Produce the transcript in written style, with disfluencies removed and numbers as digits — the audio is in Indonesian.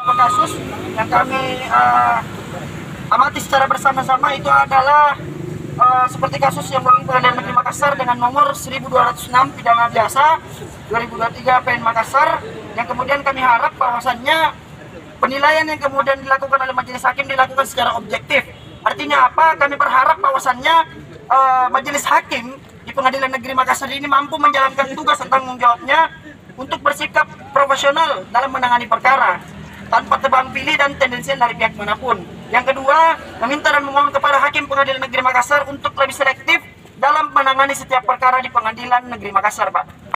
beberapa kasus yang kami amati secara bersama-sama. Itu adalah seperti kasus yang berlaku Pengadilan Negeri Makassar dengan nomor 1206 pidana biasa 2023 PN Makassar, yang kemudian kami harap bahwasannya penilaian yang kemudian dilakukan oleh majelis hakim dilakukan secara objektif. Artinya apa? Kami berharap bahwasannya majelis hakim di Pengadilan Negeri Makassar ini mampu menjalankan tugas dan tanggung jawabnya untuk bersikap profesional dalam menangani perkara tanpa tebang pilih dan tendensi dari pihak manapun. Yang kedua, meminta dan memohon kepada Hakim Pengadilan Negeri Makassar untuk lebih selektif dalam menangani setiap perkara di Pengadilan Negeri Makassar, Pak.